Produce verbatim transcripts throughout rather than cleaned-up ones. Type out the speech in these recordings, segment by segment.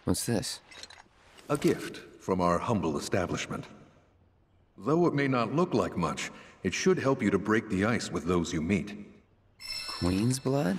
What's this? A gift from our humble establishment. Though it may not look like much, it should help you to break the ice with those you meet. Queen's blood?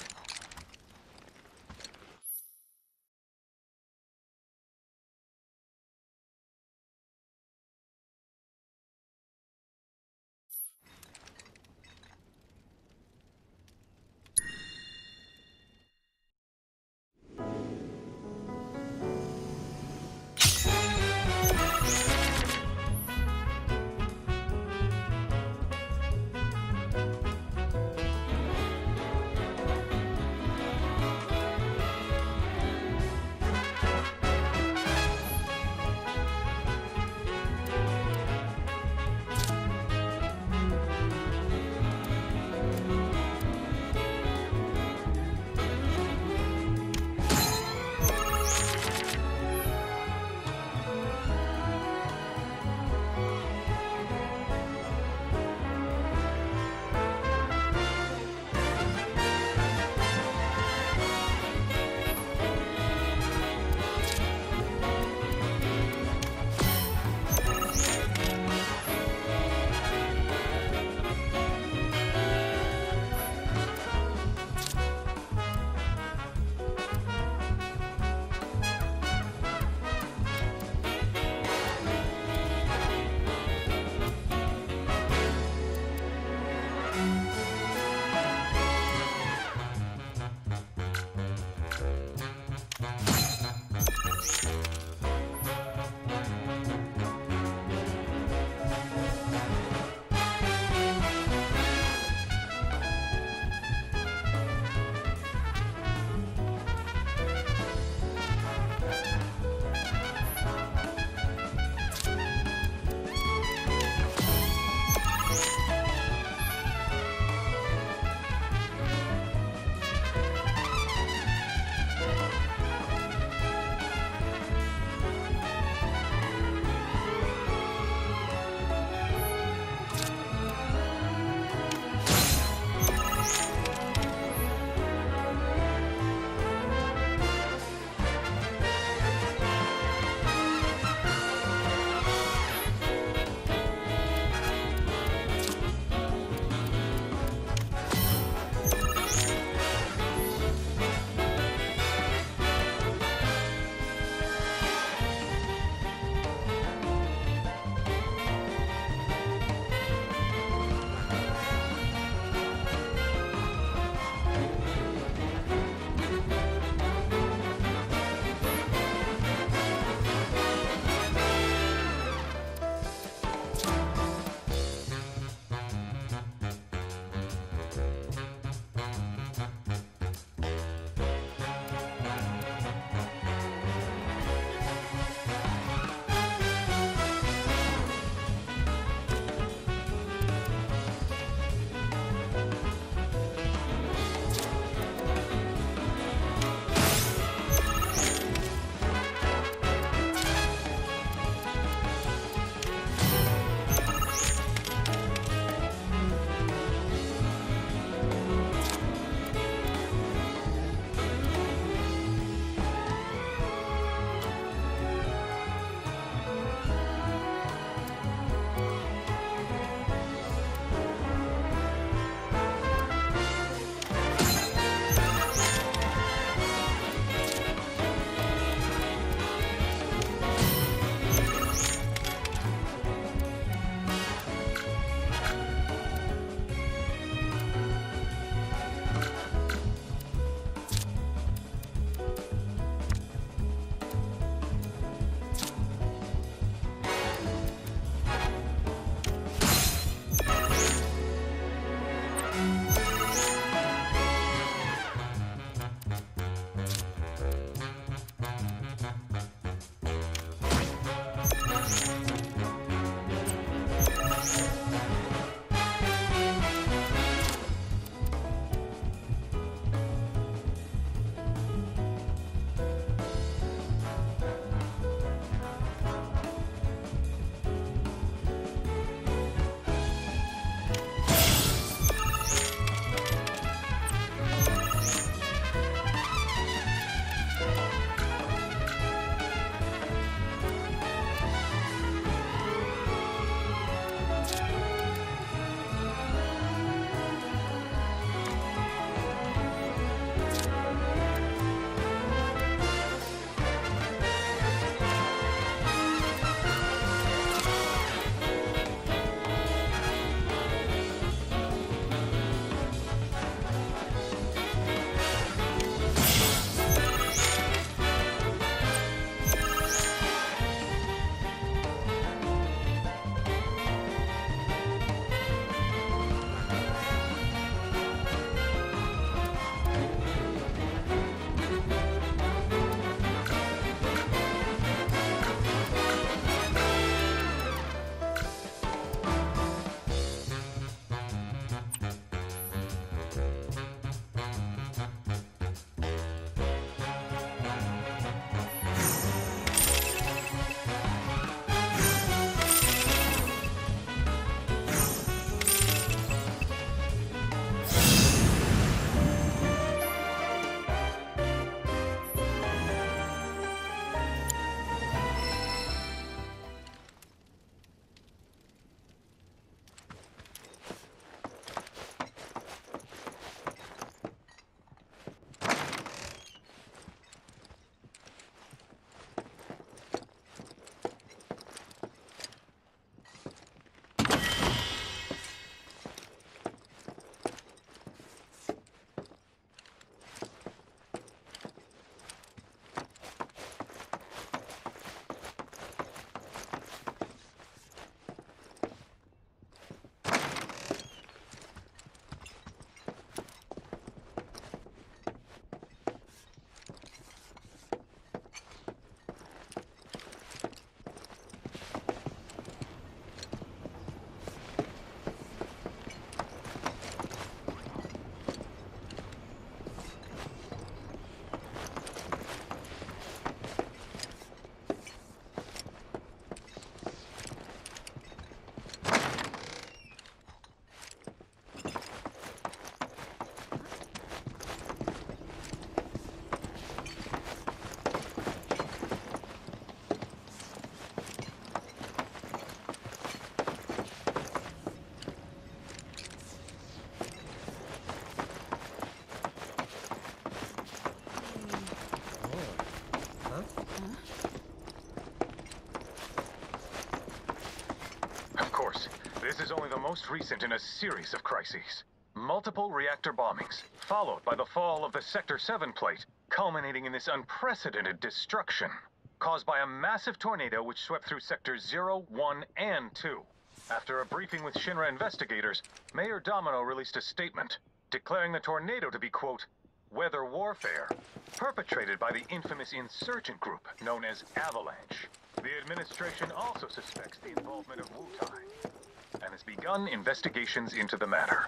most recent in a series of crises. Multiple reactor bombings, followed by the fall of the Sector seven plate, culminating in this unprecedented destruction, caused by a massive tornado which swept through Sectors zero, one, and two. After a briefing with Shinra investigators, Mayor Domino released a statement, declaring the tornado to be, quote, weather warfare, perpetrated by the infamous insurgent group known as Avalanche. The administration also suspects the involvement of Wu-Tai, and has begun investigations into the matter.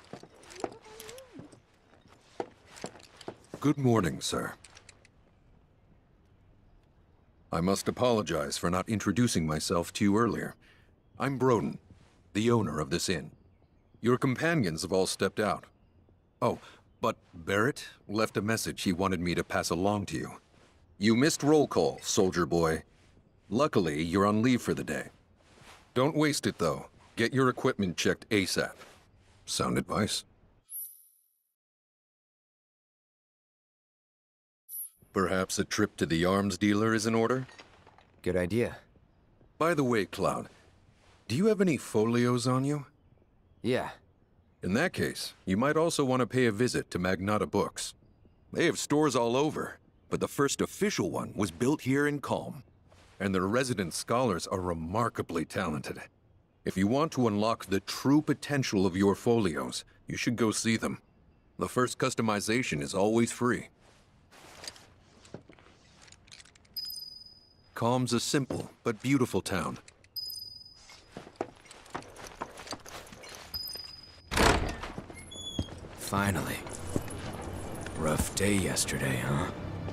Good morning, sir. I must apologize for not introducing myself to you earlier. I'm Broden, the owner of this inn. Your companions have all stepped out. Oh, but Barrett left a message he wanted me to pass along to you. You missed roll call, soldier boy. Luckily, you're on leave for the day. Don't waste it, though. Get your equipment checked ASAP. Sound advice? Perhaps a trip to the arms dealer is in order? Good idea. By the way, Cloud, do you have any folios on you? Yeah. In that case, you might also want to pay a visit to Magnata Books. They have stores all over, but the first official one was built here in Calm. And their resident scholars are remarkably talented. If you want to unlock the true potential of your folios, you should go see them. The first customization is always free. Calm's a simple but beautiful town. Finally. Rough day yesterday, huh?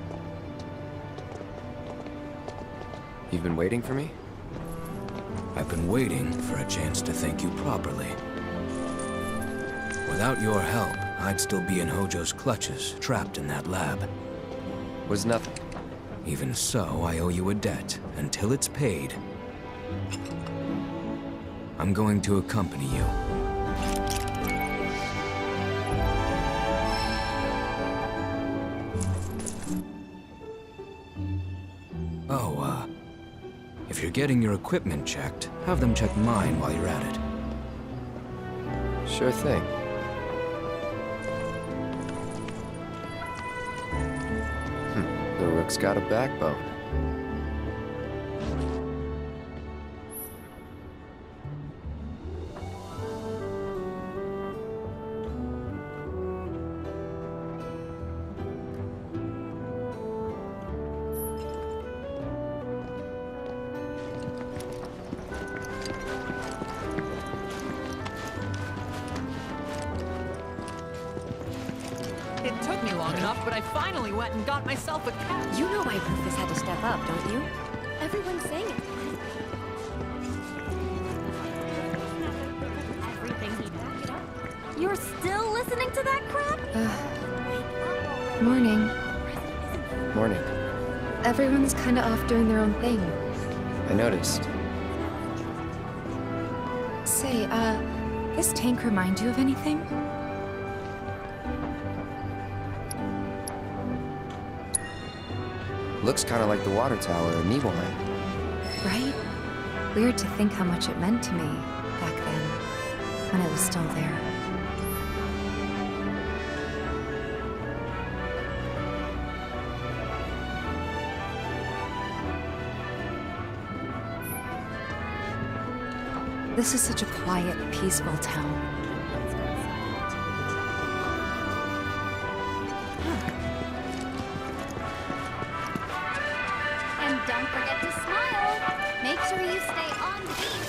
You've been waiting for me? I've been waiting for a chance to thank you properly. Without your help, I'd still be in Hojo's clutches, trapped in that lab. Was nothing. Even so, I owe you a debt, until it's paid. I'm going to accompany you. Oh, uh... if you're getting your equipment checked, have them check mine while you're at it. Sure thing. Hm, the Rook's got a backbone. It took me long enough, but I finally went and got myself a cat. You know why Rufus had to step up, don't you? Everyone's saying it. Everything he backed it up. You're still listening to that crap? Uh, morning. Morning. Everyone's kinda off doing their own thing. I noticed. Say, uh, this tank remind you of anything? Looks kind of like the water tower in Nibelheim. Right? Weird to think how much it meant to me back then, when it was still there. This is such a quiet, peaceful town. And don't forget to smile. Make sure you stay on beat.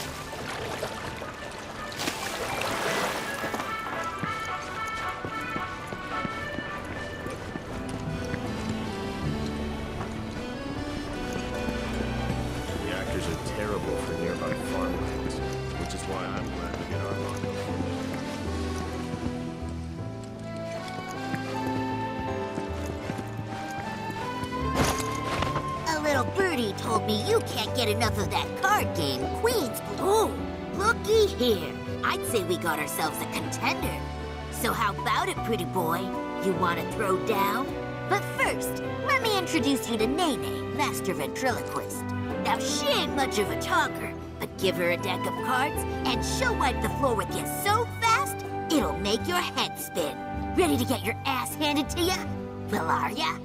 Reactors are terrible for nearby farmlands, which is why I'm glad to get Armando. A little birdie told me you can't get enough of that card game, Queen's Blue. Oh, looky here. I'd say we got ourselves a contender. So how about it, pretty boy? You want to throw down? But first, let me introduce you to Nene, Master Ventriloquist. Now, she ain't much of a talker, but But give her a deck of cards, and she'll wipe the floor with you so fast, it'll make your head spin. Ready to get your ass handed to ya? Well, are ya?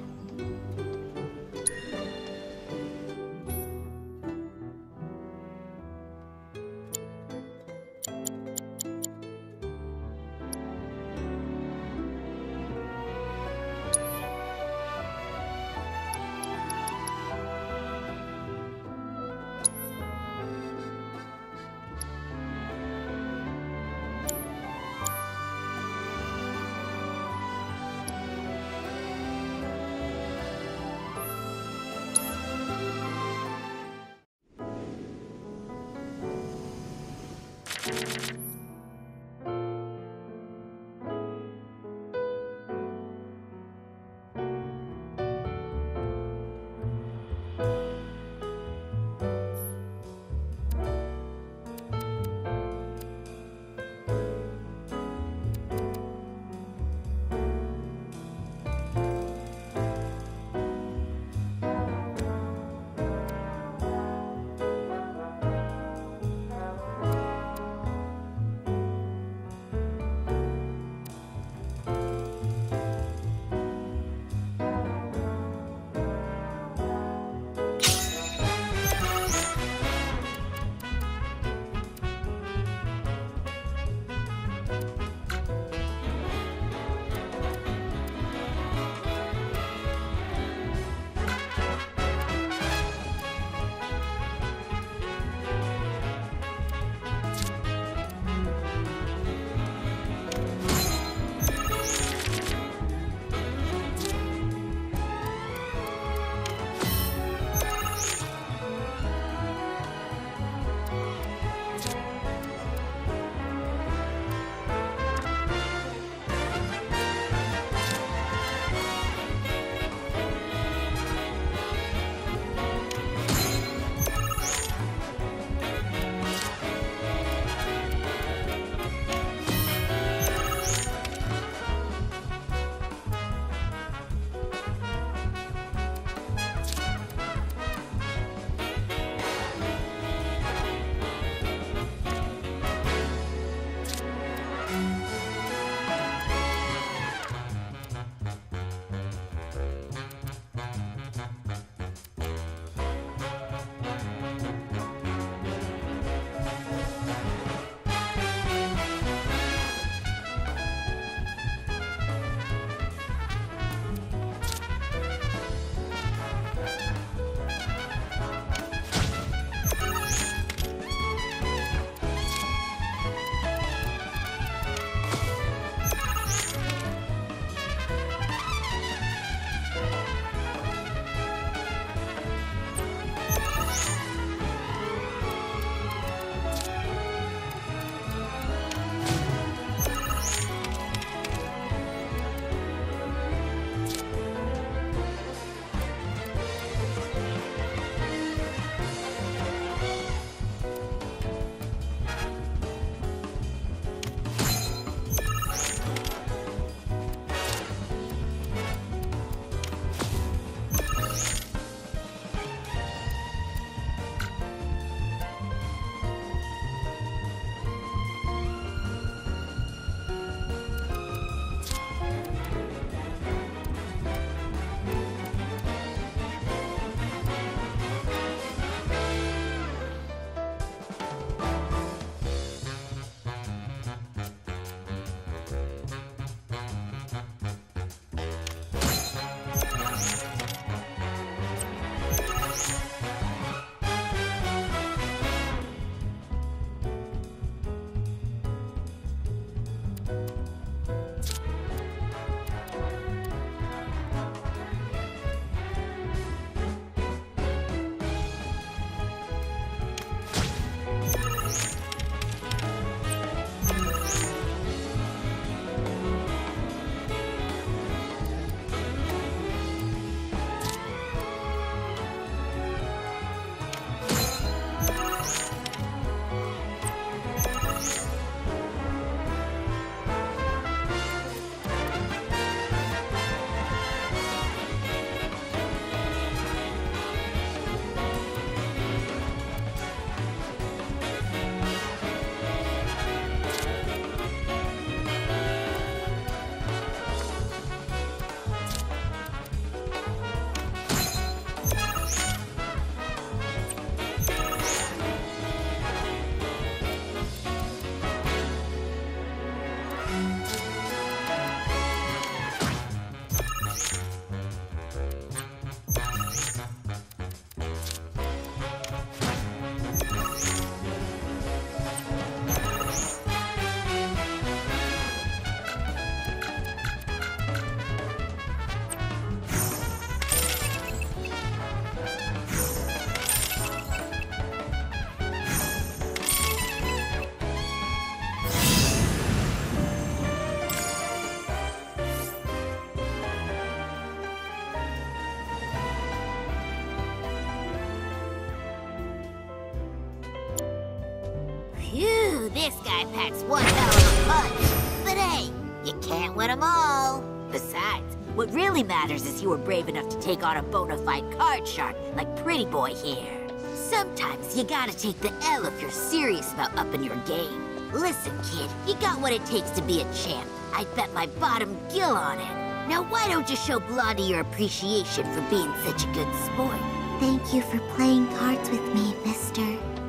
this guy packs one hell of a punch. But hey, you can't win them all. Besides, what really matters is you were brave enough to take on a bona fide card shark like Pretty Boy here. Sometimes you gotta take the L if you're serious about upping your game. Listen, kid, you got what it takes to be a champ. I'd bet my bottom gill on it. Now why don't you show Blondie your appreciation for being such a good sport? Thank you for playing cards with me, mister.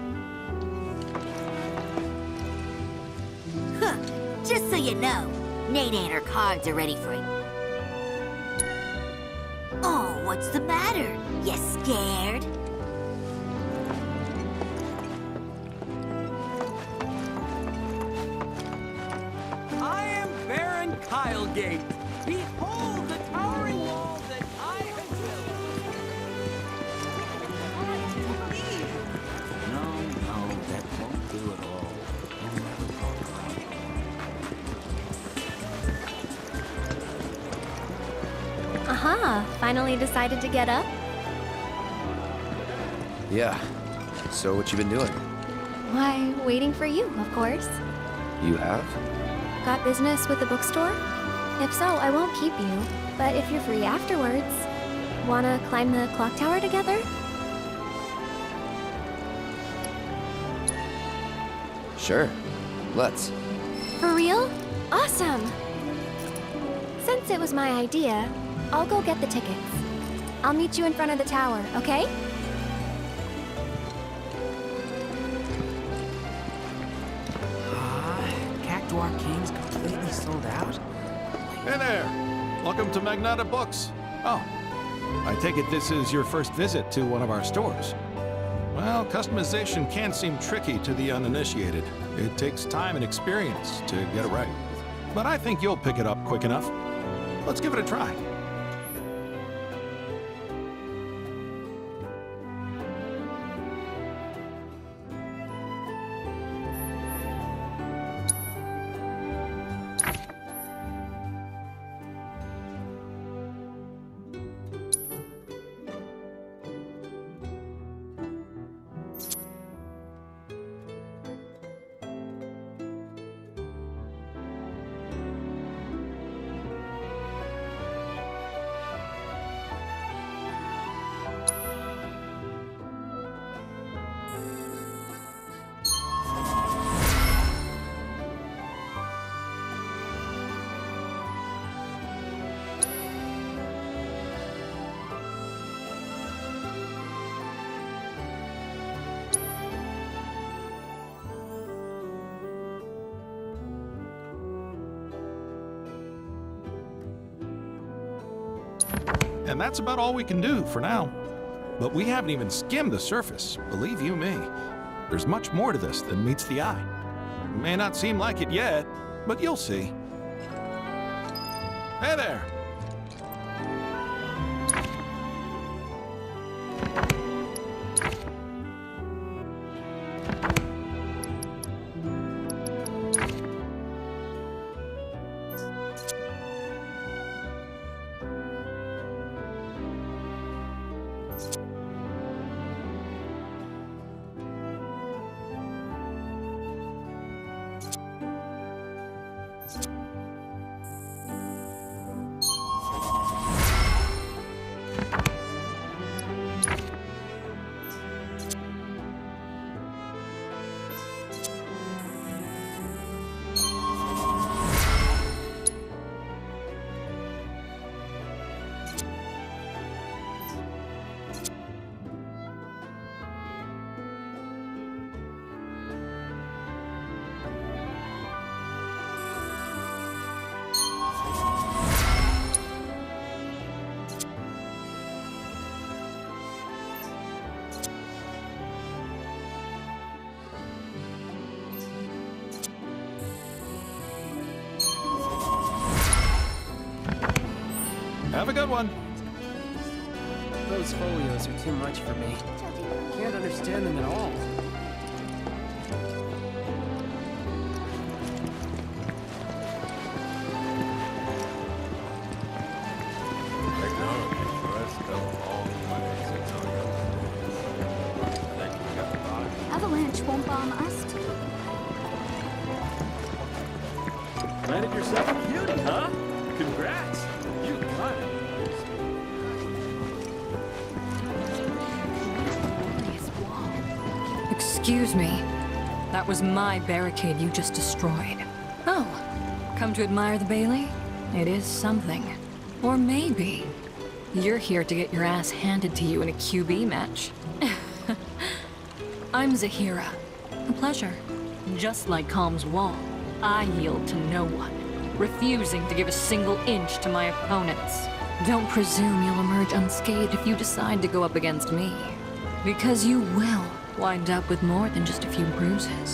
Huh, just so you know, Nate and her cards are ready for you. Oh, what's the matter? You scared? I am Baron Kylegate. Behold the towering wall that I have built. No, no, that won't do at all. I'll never talk about it. Aha, finally decided to get up? Yeah. So what you been doing? Why, waiting for you, of course. You have? Got business with the bookstore? If so, I won't keep you. But if you're free afterwards, wanna climb the clock tower together? Sure. Let's. For real? Awesome! Since it was my idea, I'll go get the tickets. I'll meet you in front of the tower, okay? Ah, Cacto Arcane's completely sold out? Hey there! Welcome to Magnata Books. Oh, I take it this is your first visit to one of our stores. Well, customization can seem tricky to the uninitiated. It takes time and experience to get it right. But I think you'll pick it up quick enough. Let's give it a try. And that's about all we can do for now. But we haven't even skimmed the surface, believe you me. There's much more to this than meets the eye. May not seem like it yet, but you'll see. Hey there! Have a good one. Those folios are too much for me. Can't understand them at all. Avalanche won't bomb us too. got yourself a cutie, huh? Congrats. You got it. Excuse me. That was my barricade you just destroyed. Oh, come to admire the Bailey? It is something. Or maybe you're here to get your ass handed to you in a Q B match. I'm Zahira. A pleasure. Just like Calm's wall, I yield to no one, refusing to give a single inch to my opponents. Don't presume you'll emerge unscathed if you decide to go up against me. Because you will wind up with more than just a few bruises.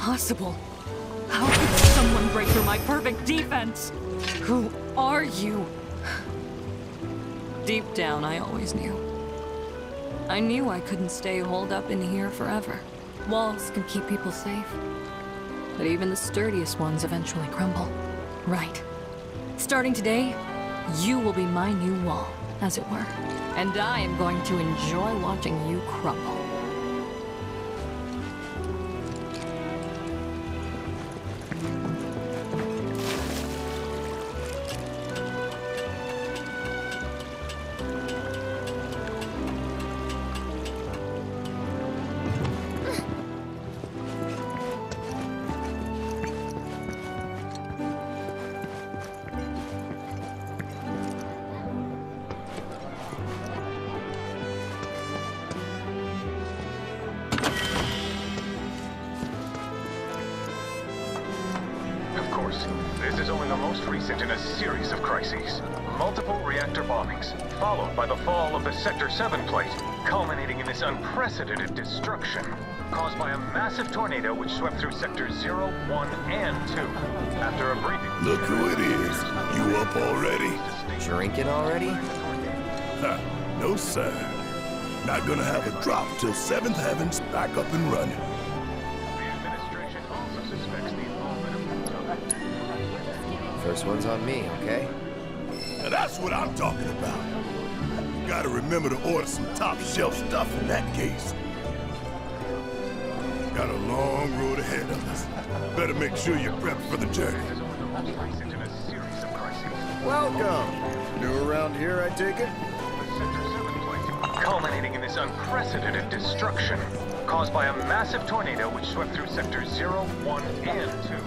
impossible. How could someone break through my perfect defense? Who are you? Deep down, I always knew. I knew I couldn't stay holed up in here forever. Walls can keep people safe. But even the sturdiest ones eventually crumble. Right. Starting today, you will be my new wall, as it were. And I am going to enjoy watching you crumble. This is only the most recent in a series of crises. Multiple reactor bombings, followed by the fall of the Sector seven plate, culminating in this unprecedented destruction, caused by a massive tornado which swept through Sectors zero, one, and two. After a briefing... Look who it is. You up already? Drinking already? Ha, no sir. Not gonna have a drop till seventh Heaven's back up and running. First one's on me, okay? Now that's what I'm talking about. You gotta remember to order some top-shelf stuff in that case. Got a long road ahead of us. Better make sure you're prepped for the journey. Welcome. New around here, I take it? Culminating in this unprecedented destruction, caused by a massive tornado which swept through Sectors zero, one, and two.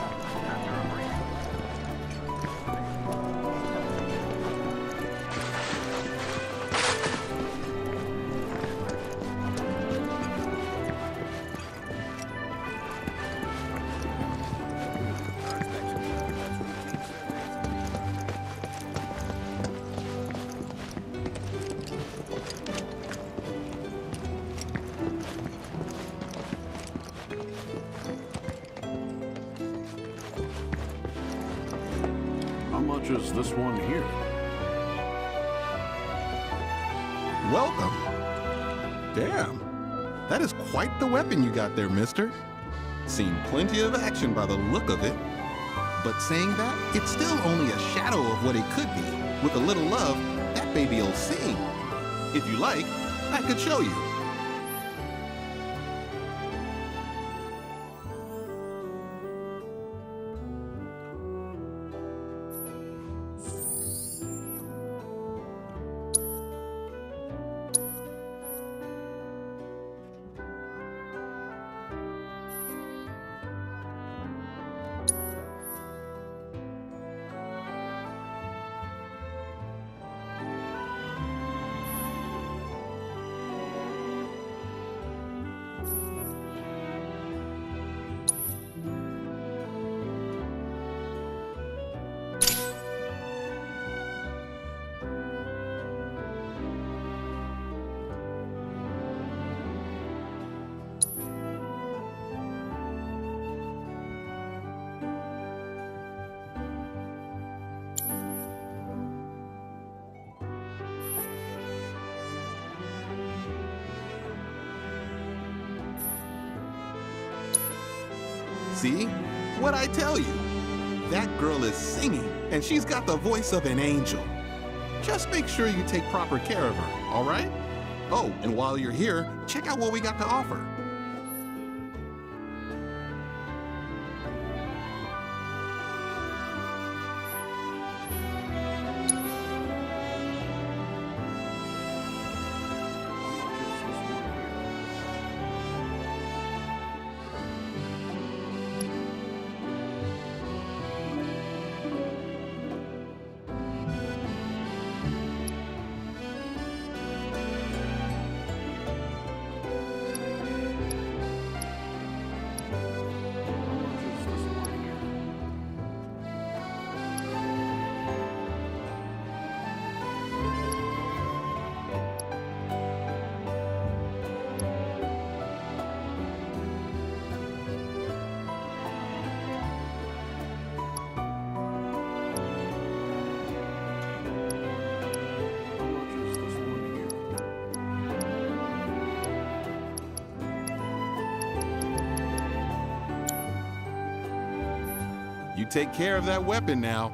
How much is this one here? Welcome. Damn. That is quite the weapon you got there, mister. Seen plenty of action by the look of it. But saying that, it's still only a shadow of what it could be. With a little love, that baby'll sing. If you like, I could show you. See? What'd I tell you? That girl is singing, and she's got the voice of an angel. Just make sure you take proper care of her, all right? Oh, and while you're here, check out what we got to offer. take care of that weapon now.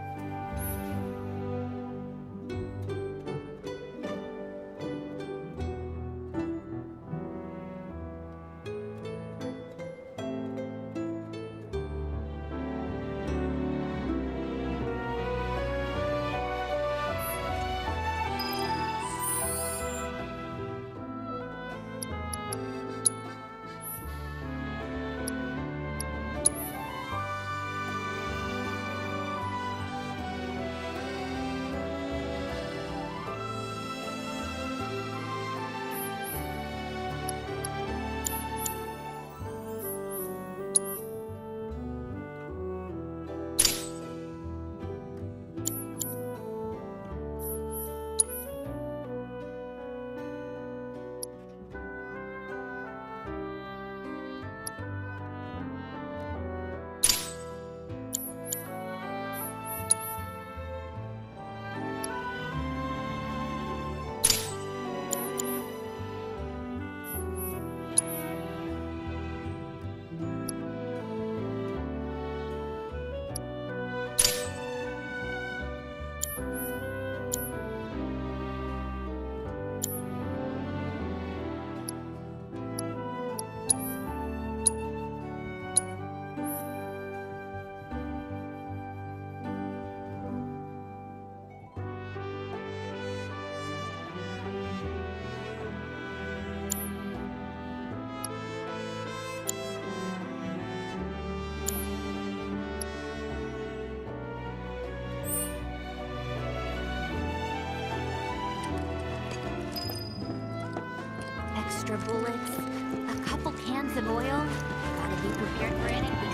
Extra bullets, a couple cans of oil. Gotta be prepared for anything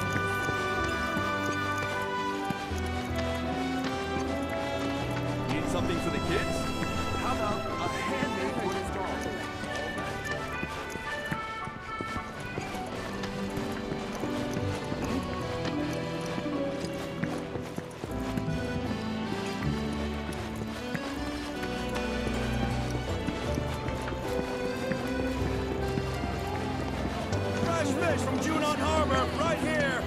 these days. Need something for the kids? How about a handmade wooden doll? Fish from Junon Harbor, right here.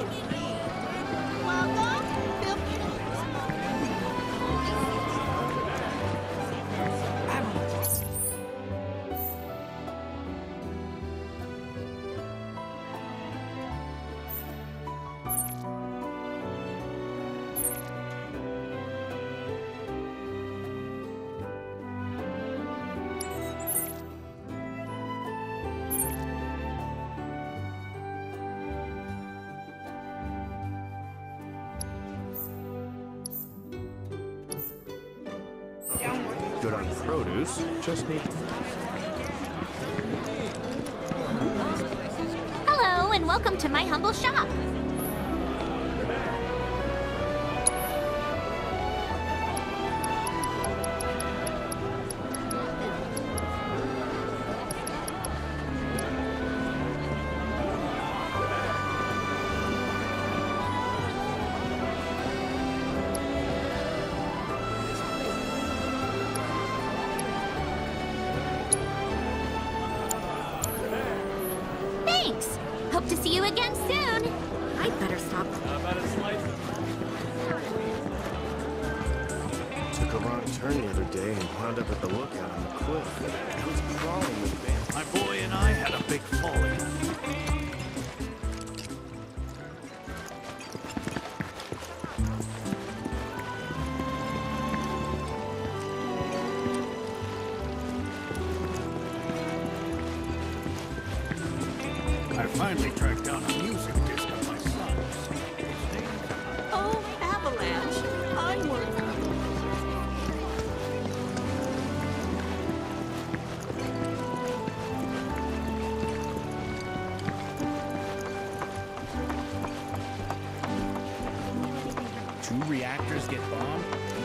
Good on produce, just need... Hello, and welcome to my humble shop. Thanks. Hope to see you again soon. I'd better stop. How about a slice of... Took a wrong turn the other day and wound up at the lookout on the cliff. I was crawling with Van. My boy and I had a big falling. I finally tracked down a music disc of my son's. Oh, Avalanche! I'm working. Two reactors get bombed?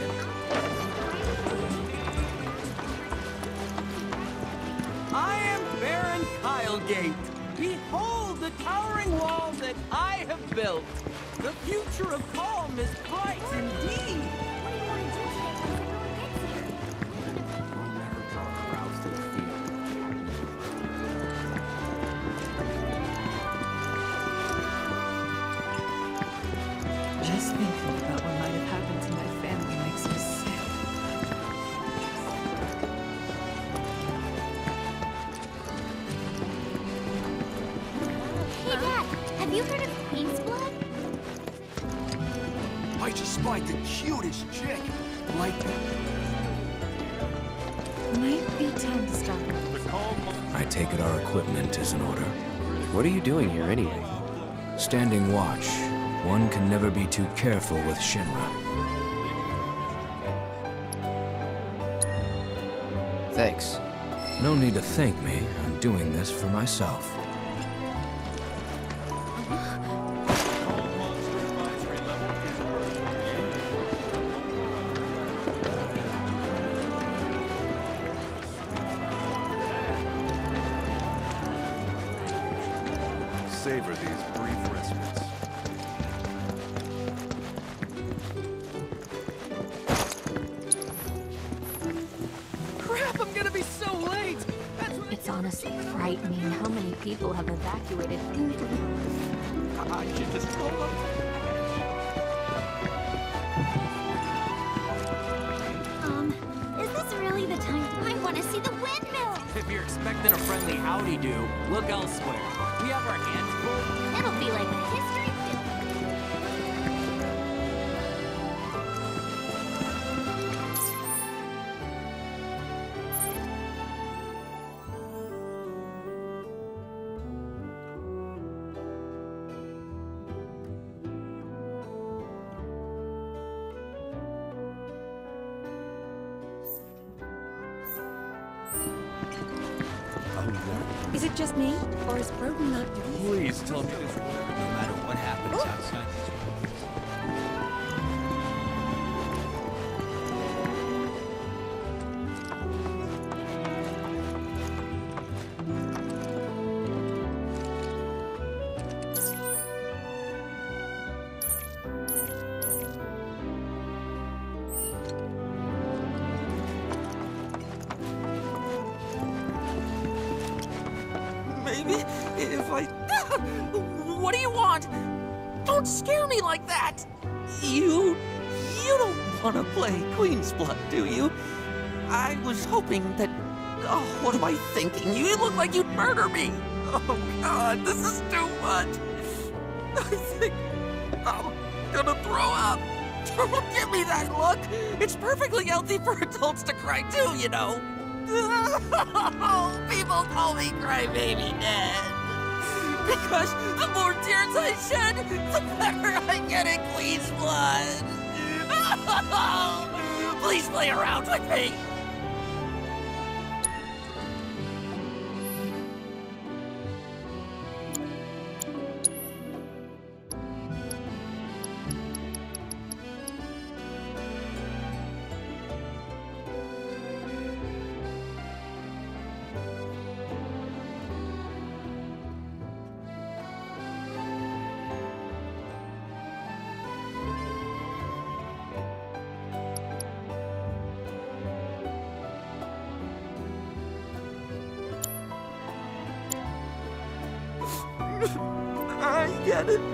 I am Baron Kylegate. Behold the towering wall that I have built. The future of Calm is bright indeed. quite the cutest chick. Like that. Might be time to start. I take it our equipment is in order. What are you doing here anyway? Standing watch. One can never be too careful with Shinra. Thanks. No need to thank me. I'm doing this for myself. Savor these brief respites. Crap, I'm gonna be so late! It's honestly frightening how many people have evacuated. I should just go up. Um, is this really the time? I want to see the windmill! If you're expecting a friendly howdy-do, look elsewhere. We have our hands full. It'll be like a history Is it just me, or is Broden not doing it? Please tell me this no matter what happens outside this Maybe if I... What do you want? Don't scare me like that! You... You don't want to play Queen's Blood, do you? I was hoping that... Oh, what am I thinking? You look like you'd murder me! Oh, God, this is too much! I think I'm gonna throw up! Don't give me that look! It's perfectly healthy for adults to cry too, you know! People call me Crybaby Dad. Because the more tears I shed, the better I get in Queen's Blood. Please play around with me. I get it.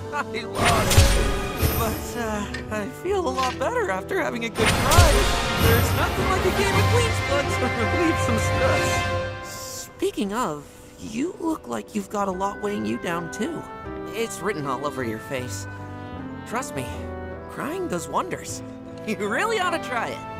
I lost. But, uh, I feel a lot better after having a good cry. There's nothing like a game of Queen's Blood to relieve some stress. Speaking of, you look like you've got a lot weighing you down, too. It's written all over your face. Trust me, crying does wonders. You really ought to try it.